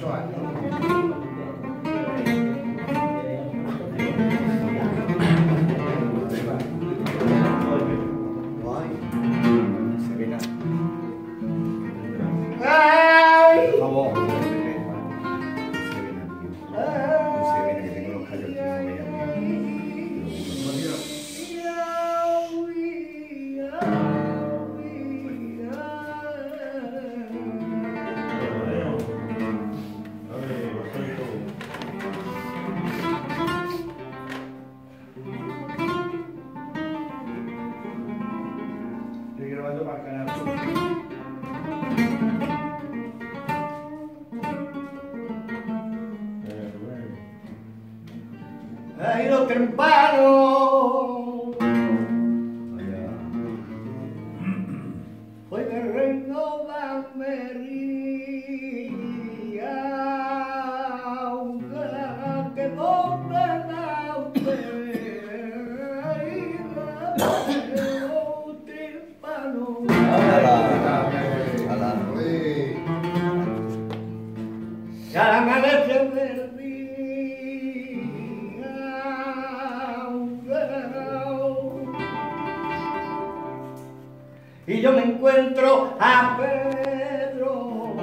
8 años. Ha ido temprano, fue el reino de Almería, que donde la ya la amanece del día, y yo me encuentro a Pedro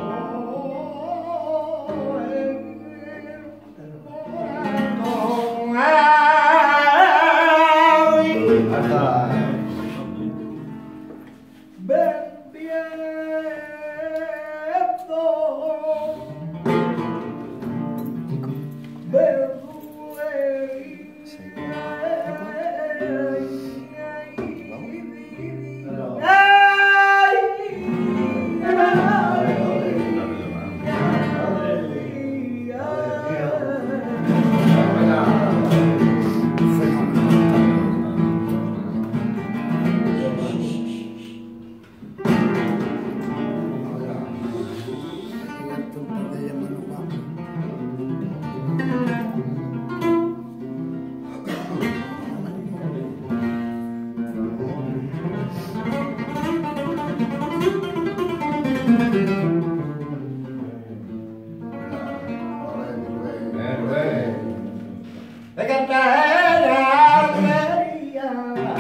de Cartagena, Almería,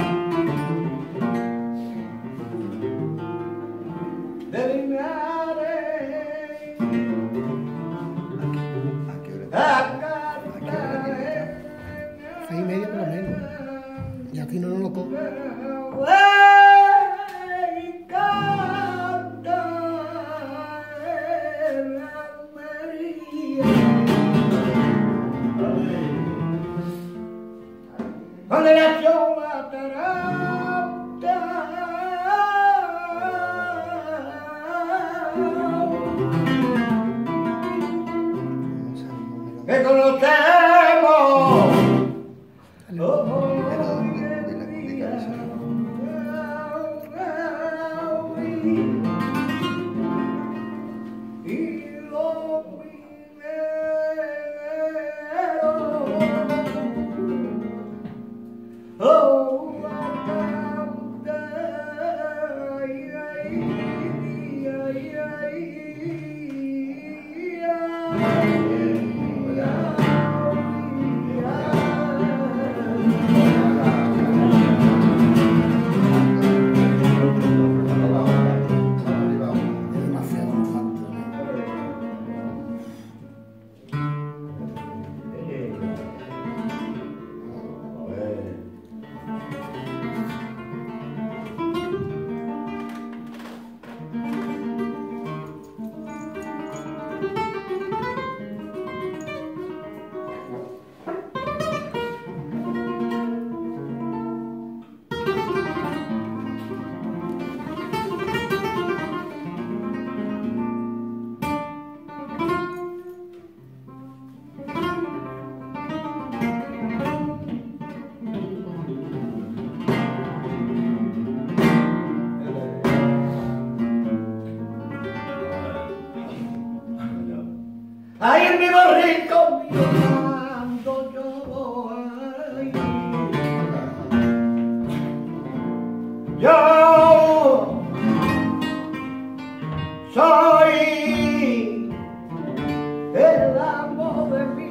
de Linares a Cartagena, 6:30 por lo menos, y aquí no nos lo coge. Donde nació la taranta, que conocemos. Ay, mi borrico, cuando yo voy, yo soy el amor de mi